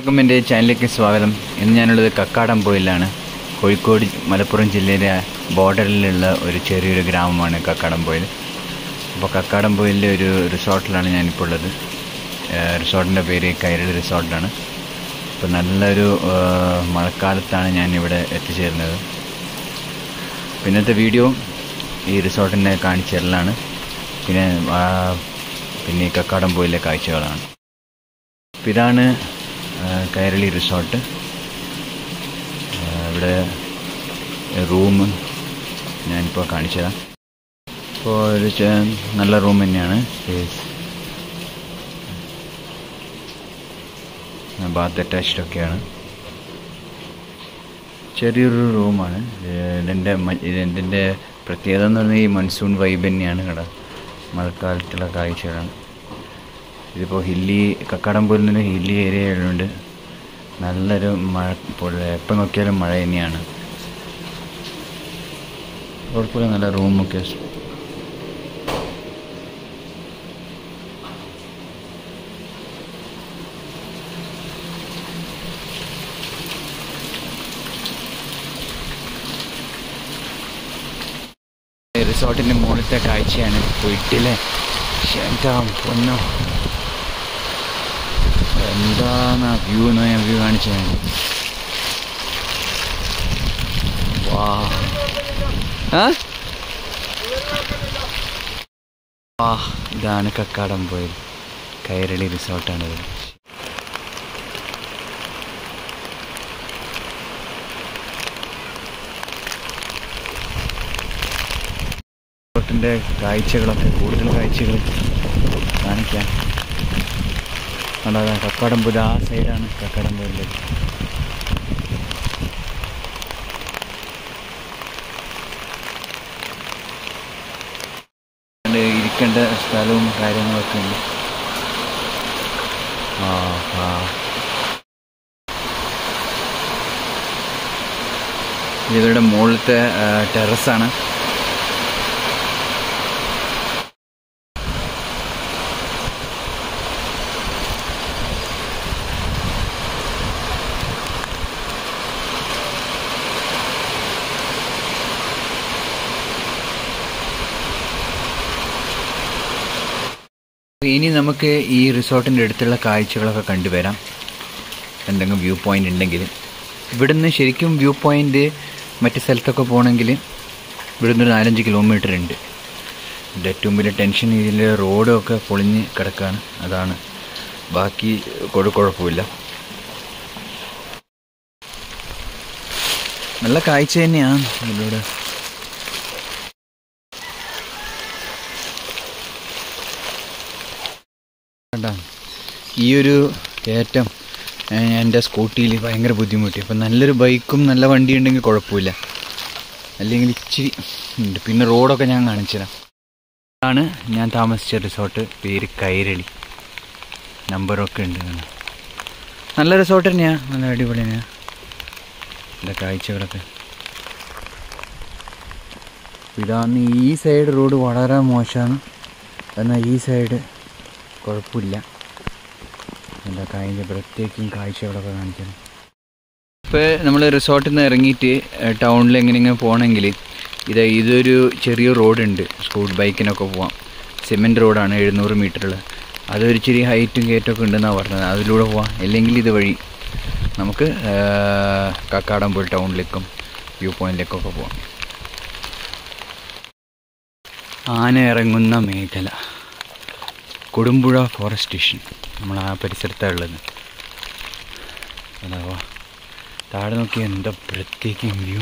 എല്ലാവർക്കും എൻ്റെ ചാനലിലേക്ക് സ്വാഗതം. ഇന്ന് ഞാനുള്ളത് കക്കാടംപൊയിലാണ്. കോഴിക്കോട് മലപ്പുറം ജില്ലയിലെ ബോർഡറിലുള്ള ഒരു ചെറിയൊരു ഗ്രാമമാണ് കക്കാടംപൊയിൽ. അപ്പോൾ കക്കാടംപൊയിലെ ഒരു റിസോർട്ടിലാണ് ഞാനിപ്പോൾ ഉള്ളത്. റിസോർട്ടിൻ്റെ പേര് കൈരളി റിസോർട്ടാണ്. ഇപ്പോൾ നല്ലൊരു മഴക്കാലത്താണ് ഞാനിവിടെ എത്തിച്ചേരുന്നത്. പിന്നത്തെ വീഡിയോ ഈ റിസോർട്ടിനെ കാണിച്ചു തരലാണ്. പിന്നെ ഈ കക്കാടംപൊയിലെ കാഴ്ചകളാണ്. അപ്പോൾ ഇതാണ് കൈരളി റിസോർട്ട്. ഇവിടെ റൂം ഞാനിപ്പോൾ കാണിച്ചു തരാം. ഇപ്പോൾ ഒരു നല്ല റൂം തന്നെയാണ്. ബാത്ത് അറ്റാച്ച്ഡ് ഒക്കെയാണ്. ചെറിയൊരു റൂമാണ്. ഇതിൻ്റെ പ്രത്യേകത എന്ന് പറഞ്ഞാൽ ഈ മൺസൂൺ വൈബ് തന്നെയാണ്. ഇവിടെ മഴക്കാലത്തുള്ള കാഴ്ചകളാണ്. ഇതിപ്പോൾ കക്കാടംപൊയിൽ നിന്ന് ഹില്ലി ഏരിയ ആയതുകൊണ്ട് നല്ലൊരു മഴ, ഇപ്പോൾ എപ്പോൾ നോക്കിയാലും മഴ തന്നെയാണ്. കുഴപ്പമില്ല, നല്ല റൂമൊക്കെ. റിസോർട്ടിൻ്റെ മുകളിലത്തെ കാഴ്ചയാണ്. വീട്ടിലെ പൊന്നോ, എന്താണ് വ്യൂ എന്ന് ഞാൻ വ്യൂ കാണിച്ചത്. ഇതാണ് കക്കാടംപൊയിൽ കൈരളി റിസോർട്ടാണിത്. റിസോർട്ടിൻ്റെ കാഴ്ചകളൊക്കെ, കൂടുതൽ കാഴ്ചകൾ കാണിക്കാം. അതാ കക്കാടംപൊയിൽ, ആ സൈഡാണ് കക്കാടംപൊയിലേക്ക്. ഇരിക്കേണ്ട സ്ഥലവും കാര്യങ്ങളൊക്കെ ഉണ്ട്. ഇവരുടെ മുകളിലത്തെ ടെറസാണ്. ഇനി നമുക്ക് ഈ റിസോർട്ടിൻ്റെ അടുത്തുള്ള കാഴ്ചകളൊക്കെ കണ്ടുവരാം. എന്തെങ്കിലും വ്യൂ പോയിൻ്റ് ഉണ്ടെങ്കിൽ. ഇവിടുന്ന് ശരിക്കും വ്യൂ പോയിൻ്റ് മറ്റ് സ്ഥലത്തൊക്കെ പോകണമെങ്കിൽ ഇവിടുന്ന് ഒരു 4-5 കിലോമീറ്റർ ഉണ്ട്. ഇതിൻ്റെ ഏറ്റവും വലിയ ടെൻഷൻ ഇതിൽ റോഡൊക്കെ പൊളിഞ്ഞ് കിടക്കുകയാണ്. അതാണ്, ബാക്കി കുഴപ്പമില്ല. നല്ല കാഴ്ച തന്നെയാണ് ഇതിലൂടെ. ഈ ഒരു കയറ്റം എൻ്റെ സ്കൂട്ടിയിൽ ഭയങ്കര ബുദ്ധിമുട്ടി. അപ്പം നല്ലൊരു ബൈക്കും നല്ല വണ്ടി ഉണ്ടെങ്കിൽ കുഴപ്പമില്ല, അല്ലെങ്കിൽ ഇച്ചിരി ഉണ്ട്. പിന്നെ റോഡൊക്കെ ഞാൻ കാണിച്ചുതരാം. ഇതാണ് ഞാൻ താമസിച്ച റിസോർട്ട്. പേര് കൈരളി. നമ്പറൊക്കെ ഉണ്ട്. നല്ല റിസോർട്ട് തന്നെയാണ്, നല്ല അടിപൊളി തന്നെയാണ്. എൻ്റെ കാഴ്ചകളൊക്കെ ഇതാണ്. ഈ സൈഡ് റോഡ് വളരെ മോശമാണ്, എന്നാൽ ഈ സൈഡ് കുഴപ്പമില്ല. എന്താ പ്രത്യേകം കാഴ്ചകളൊക്കെ കാണിക്കണം. ഇപ്പോൾ നമ്മൾ റിസോർട്ടിൽ നിന്ന് ഇറങ്ങിയിട്ട് ടൗണിൽ എങ്ങനെയെങ്കിലും പോകണമെങ്കിൽ ഇതൊരു ചെറിയ റോഡുണ്ട്. സ്കൂൾ ബൈക്കിനൊക്കെ പോവാം. സിമെൻറ്റ് റോഡാണ്, 700 മീറ്ററുള്ള. അതൊരു ഇച്ചിരി ഹൈറ്റും കയറ്റമൊക്കെ ഉണ്ടെന്നാണ് പറഞ്ഞത്. അതിലൂടെ പോവാം. അല്ലെങ്കിൽ ഇത് വഴി നമുക്ക് കക്കാടംപൊയിൽ ടൗണിലേക്കും വ്യൂ പോയിൻറ്റിലേക്കൊക്കെ പോവാം. ആന ഇറങ്ങുന്ന മേഖല, കൊടുമ്പുഴ ഫോറസ്റ്റ് സ്റ്റേഷൻ. നമ്മൾ ആ പരിസരത്താണ് ഉള്ളത്. അതാ താഴെ നോക്കി എന്താ പ്രത്യേക വ്യൂ.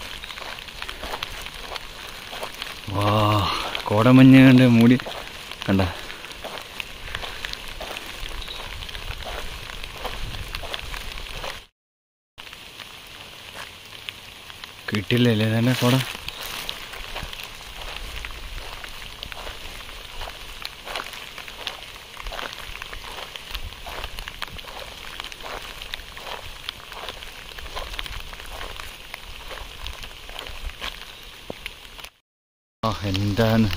കോടമഞ്ഞ് കണ്ട് മൂടി കണ്ട. കിട്ടില്ലല്ലേ തന്നെ കോട. എന്താണ്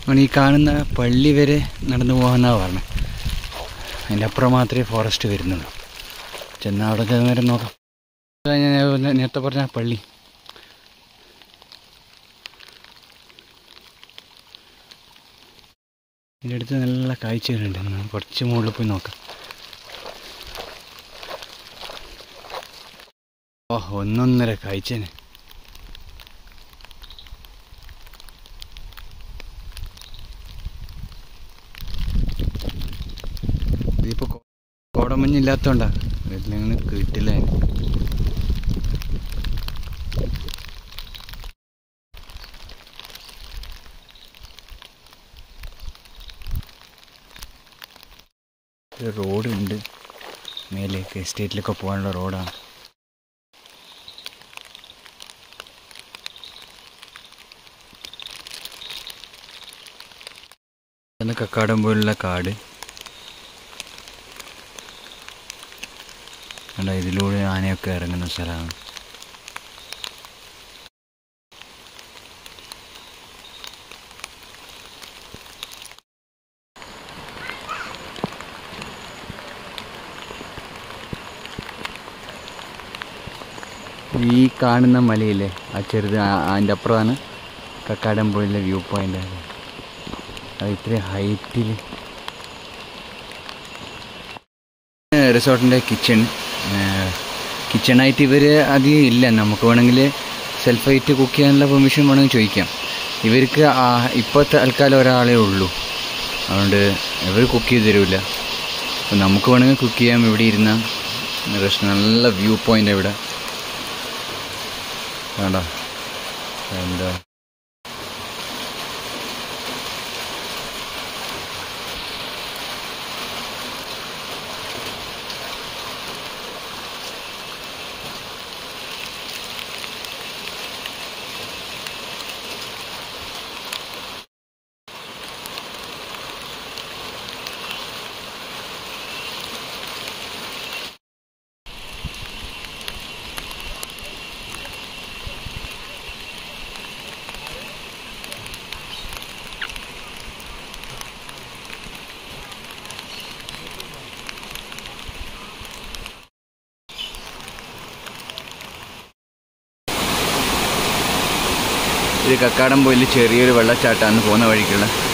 അങ്ങനെ ഈ കാണുന്ന പള്ളി വരെ നടന്നു പോകാമെന്നാണ് പറഞ്ഞത്. അതിൻ്റെ അപ്പുറം മാത്രമേ ഫോറസ്റ്റ് വരുന്നുള്ളൂ. ചെന്നാൽ അവിടെ നേരം നോക്കാം. ഞാൻ നേരത്തെ പറഞ്ഞ പള്ളി. ഇതിൻ്റെ അടുത്ത് നല്ല കാഴ്ചകളുണ്ട്. കുറച്ച് മുകളിൽ പോയി നോക്കാം. ഓ, ഒന്നൊന്നര കാഴ്ചന്. ഇതിപ്പോൾ കോടമഞ്ഞില്ലാത്തതുകൊണ്ടാണ് ഇതിലങ്ങനെ കിട്ടില്ല. റോഡുണ്ട് മേലേക്ക്, എസ്റ്റേറ്റിലൊക്കെ പോകാനുള്ള റോഡാണ്. കക്കാടംപോലുള്ള കാട് കണ്ട, ഇതിലൂടെ ആനയൊക്കെ ഇറങ്ങുന്ന സ്ഥലമാണ്. ഈ കാണുന്ന മലയില്ലേ, ആ ചെറുത്, അതിൻ്റെ അപ്പുറമാണ് കക്കാടംപോയിലെ വ്യൂ പോയിൻ്റ്. അത് ഇത്രയും ഹൈറ്റിൽ. റിസോർട്ടിൻ്റെ കിച്ചണായിട്ട് ഇവർ അധികം ഇല്ല. നമുക്ക് വേണമെങ്കിൽ സെൽഫായിട്ട് കുക്ക് ചെയ്യാനുള്ള പെർമിഷൻ വേണമെങ്കിൽ ചോദിക്കാം. ഇവർക്ക് ഇപ്പോൾ തൽക്കാലം ഒരാളേ ഉള്ളൂ, അതുകൊണ്ട് ഇവർ കുക്ക് ചെയ്ത് തരില്ല. അപ്പോൾ നമുക്ക് വേണമെങ്കിൽ കുക്ക് ചെയ്യാം. ഇവിടെ ഇരുന്ന നല്ല വ്യൂ പോയിൻ്റ് ഇവിടെ വേണ്ട. എന്താ ഇത് കക്കാടംപോയിൽ ചെറിയൊരു വെള്ളച്ചാട്ടമാണ് പോകുന്ന വഴിക്കുള്ള.